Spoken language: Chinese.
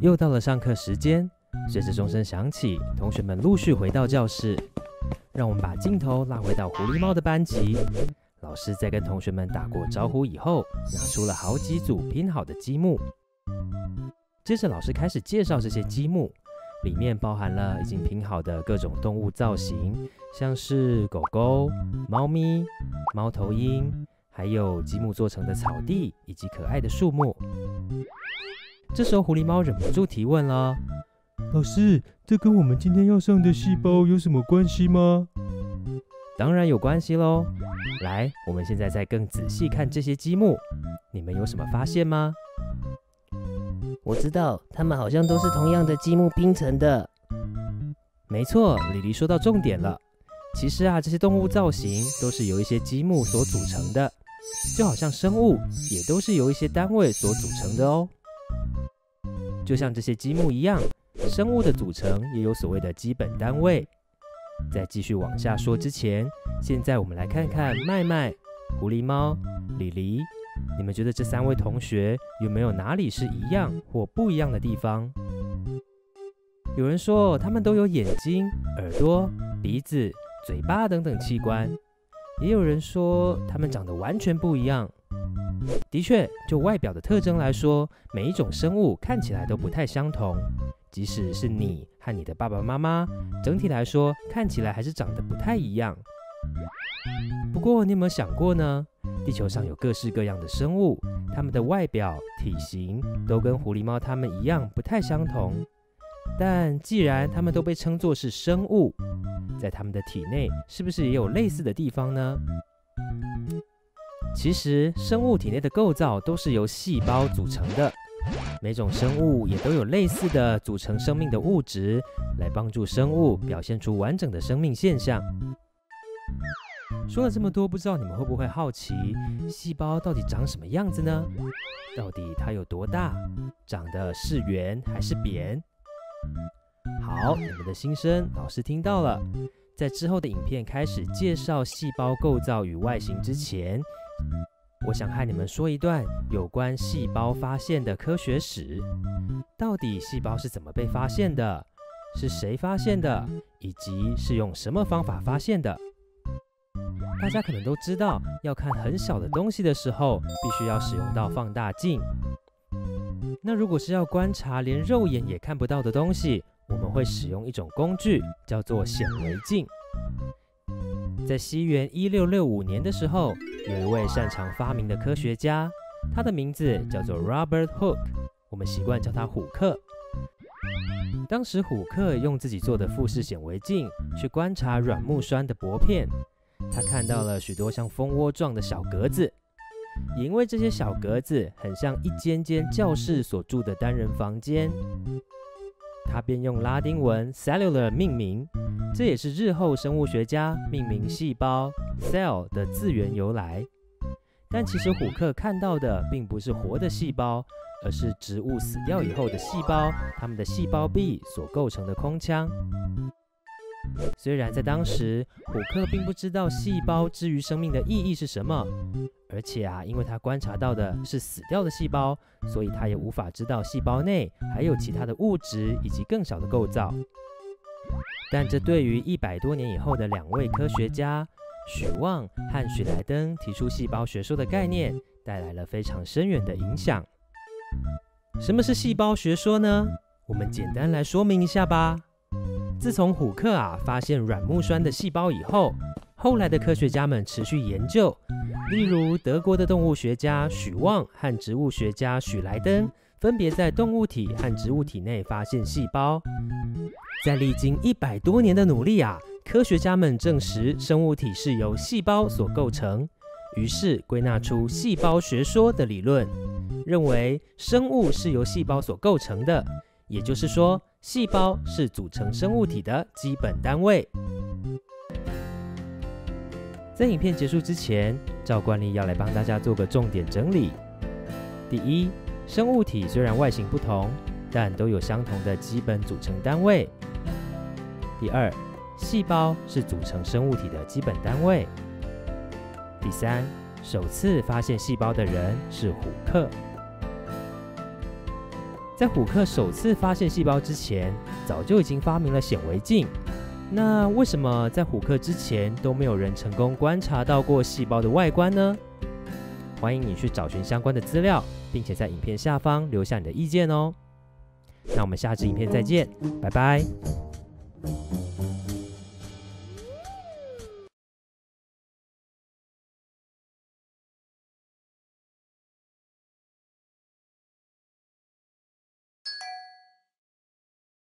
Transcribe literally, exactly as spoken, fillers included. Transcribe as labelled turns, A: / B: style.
A: 又到了上课时间，随着钟声响起，同学们陆续回到教室。让我们把镜头拉回到狐狸猫的班级。老师在跟同学们打过招呼以后，拿出了好几组拼好的积木。接着老师开始介绍这些积木，里面包含了已经拼好的各种动物造型，像是狗狗、猫咪、猫头鹰，还有积木做成的草地以及可爱的树木。这时候狐狸猫忍不住提问了：
B: 老师，这跟我们今天要上的细胞有什么关系吗？
A: 当然有关系咯。来，我们现在再更仔细看这些积木，你们有什么发现吗？
C: 我知道，它们好像都是同样的积木拼成的。
A: 没错，李黎说到重点了。其实啊，这些动物造型都是由一些积木所组成的，就好像生物也都是由一些单位所组成的哦。就像这些积木一样，生物的组成也有所谓的基本单位。在继续往下说之前，现在我们来看看麦麦、狐狸猫、李黎，你们觉得这三位同学有没有哪里是一样或不一样的地方？有人说他们都有眼睛、耳朵、鼻子、嘴巴等等器官，也有人说他们长得完全不一样。的确，就外表的特征来说，每一种生物看起来都不太相同。即使是你和你的爸爸妈妈，整体来说看起来还是长得不太一样。不过，你有没有想过呢？地球上有各式各样的生物，它们的外表、体型都跟狐狸猫它们一样不太相同。但既然它们都被称作是生物，在它们的体内是不是也有类似的地方呢？其实，生物体内的构造都是由细胞组成的，每种生物也都有类似的组成生命的物质，来帮助生物表现出完整的生命现象。说了这么多，不知道你们会不会好奇，细胞到底长什么样子呢？到底它有多大？长得是圆还是扁？好，你们的心声老师听到了。在之后的影片开始介绍细胞构造与外形之前，我想和你们说一段有关细胞发现的科学史。到底细胞是怎么被发现的？是谁发现的？以及是用什么方法发现的？大家可能都知道，要看很小的东西的时候，必须要使用到放大镜。那如果是要观察连肉眼也看不到的东西，我们会使用一种工具，叫做显微镜。在西元一六六五年的时候，有一位擅长发明的科学家，他的名字叫做 Robert Hooke， 我们习惯叫他虎克。当时虎克用自己做的富士显微镜去观察软木栓的薄片，他看到了许多像蜂窝状的小格子，也因为这些小格子很像一间间教室所住的单人房间，他便用拉丁文 cellular 命名，这也是日后生物学家命名细胞 cell 的字源由来。但其实虎克看到的并不是活的细胞，而是植物死掉以后的细胞，它们的细胞壁所构成的空腔。虽然在当时，虎克并不知道细胞之于生命的意义是什么，而且啊，因为他观察到的是死掉的细胞，所以他也无法知道细胞内还有其他的物质以及更小的构造。但这对于一百多年以后的两位科学家许旺和许莱登提出细胞学说的概念，带来了非常深远的影响。什么是细胞学说呢？我们简单来说明一下吧。自从虎克啊发现软木栓的细胞以后，后来的科学家们持续研究，例如德国的动物学家许旺和植物学家许莱登分别在动物体和植物体内发现细胞。在历经一百多年的努力啊，科学家们证实生物体是由细胞所构成，于是归纳出细胞学说的理论，认为生物是由细胞所构成的，也就是说，细胞是组成生物体的基本单位。在影片结束之前，照惯例要来帮大家做个重点整理。第一，生物体虽然外形不同，但都有相同的基本组成单位。第二，细胞是组成生物体的基本单位。第三，首次发现细胞的人是虎克。 在虎克首次发现细胞之前，早就已经发明了显微镜。那为什么在虎克之前都没有人成功观察到过细胞的外观呢？欢迎你去找寻相关的资料，并且在影片下方留下你的意见哦。那我们下支影片再见，拜拜。